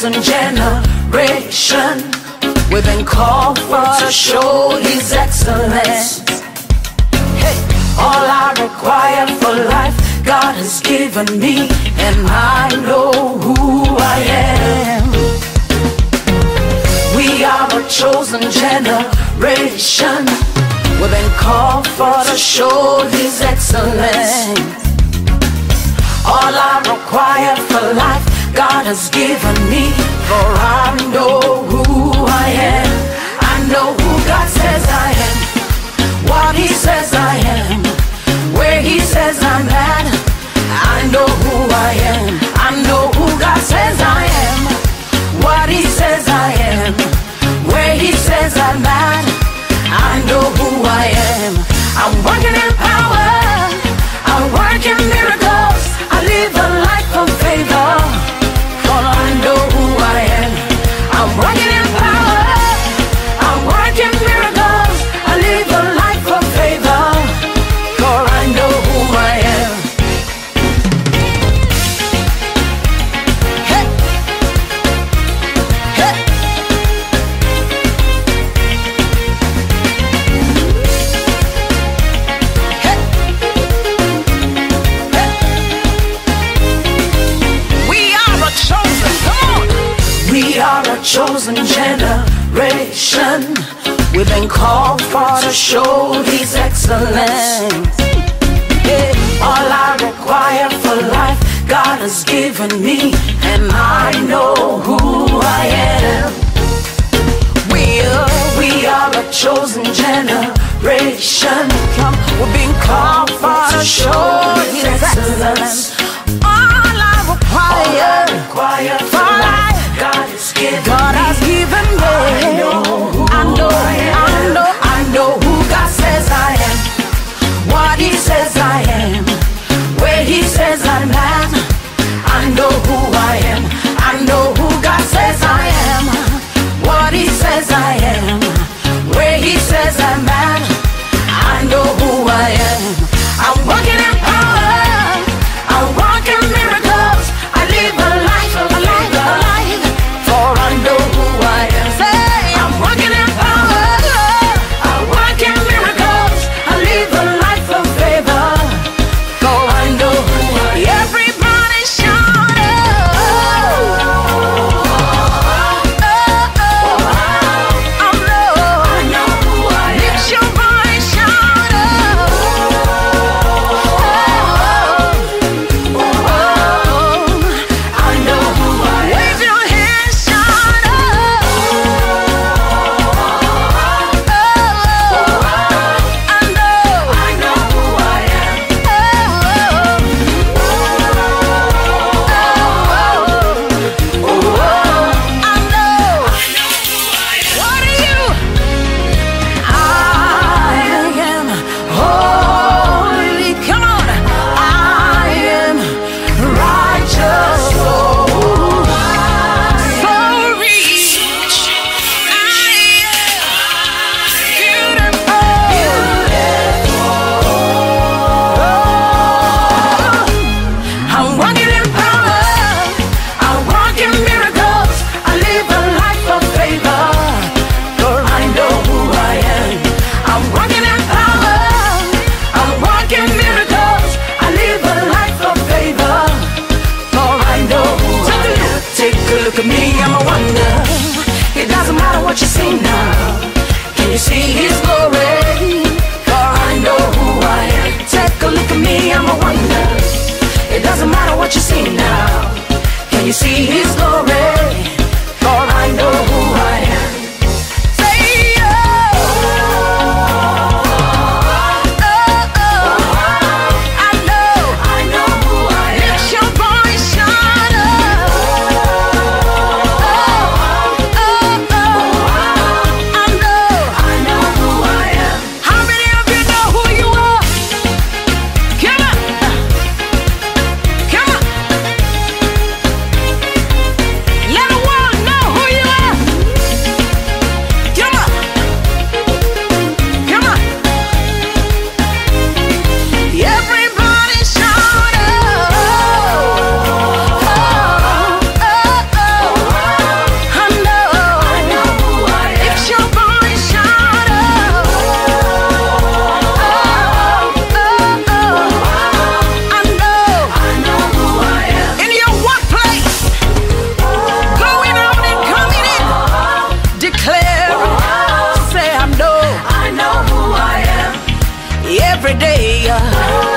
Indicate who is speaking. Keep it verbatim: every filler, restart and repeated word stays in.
Speaker 1: chosen generation. We've been called for to show His excellence. Hey, all I require for life, God has given me, and I know who I am. We are a chosen generation. We've been called for to show His excellence. All I require for life, God has given me, for I know who I am. I know who God says I am, what He says I am, where He says I'm at. I know who I am. I know who God says I am, what He says I am, where He says I'm at. I know who I am. I'm working in power, I work in miracles, I live a life of favor, for I know who I am. I'm working in power, I work in miracles, I live a life of favor, for I know who I am. Hey. Hey. Hey. Hey. We are a chosen, come on. We are a chosen generation. We've been called for to show His excellence. Yeah. All I require for life, God has given me, and I know who I am. We are, we are a chosen generation. Come, we've been called for to show His excellence. All I require, require for life, God has given God has given me. I know who I know, I, am. I know, I know who God says I am, what He says I am, where He says I'm at. I know who I am. I know who God says I am, what He says I am, where He says I'm at. I know who I am. I'm walking in power, I walk in miracles, I live a life of a life every day.